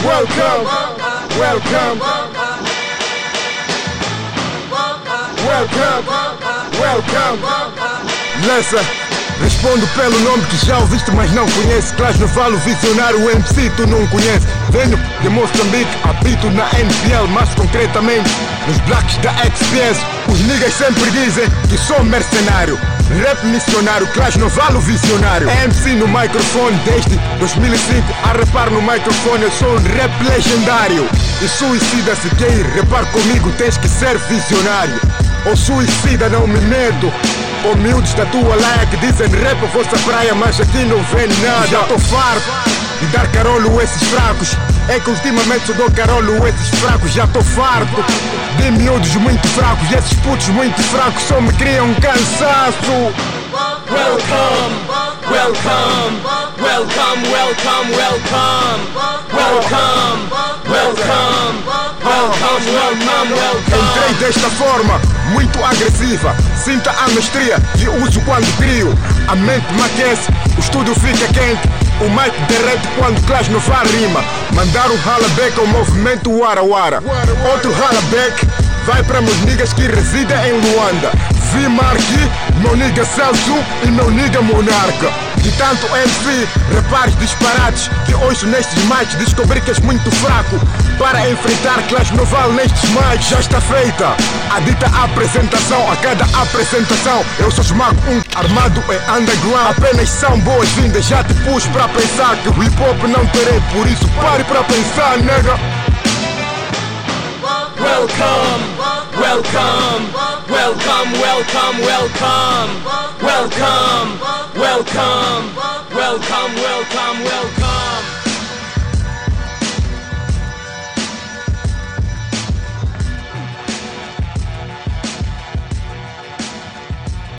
Welcome, welcome, welcome, welcome. Lessa, respondo pelo nome que já ouviste, mas não conhece. Clasnoval, o Visionario Mc, tu não conhece. Venho de Moçambique, habito na NPL, mais concretamente nos blacks da XPS. Os niggas sempre dizem que sou mercenário. Rap missionário, Clasnoval, o Visionário. MC no microfone desde 2005. A rapar no microfone, eu sou um rap legendário. E suicida, se quer ir repar comigo, tens que ser visionário. Ou suicida, não me medo. Ou miúdos da tua laia que dizem rap a vossa praia, mas aqui não vem nada. Já tô farto de dar carolo a esses fracos. É que ultimamente só dou carolo a esses fracos. Já tô farto de miúdos muito fracos. E esses putos muito fracos só me criam cansaço. Welcome, welcome, welcome, welcome, welcome, welcome, welcome, welcome, welcome, welcome. Entrei desta forma, muito agressiva. Sinta a mestria que uso quando crio. A mente me aquece, o estúdio fica quente. O mic derrete quando Clasnoval rima. Mandar um ralaback ao movimento Wara Wara. Outro ralaback vai para meus niggas que residem em Luanda. Vi Marqui, meu nigga Celso e meu nigga Monarca. De tanto MC, repares disparates, que hoje nestes mics descobri que és muito fraco para enfrentar Clasnoval nestes mics. Já está feita a dita apresentação. A cada apresentação eu só esmago armado em underground. Apenas são boas-vindas, já te pus para pensar que o hip hop não terei, por isso pare para pensar, nega. Welcome, welcome, welcome, welcome, welcome, welcome, welcome, welcome, welcome, welcome.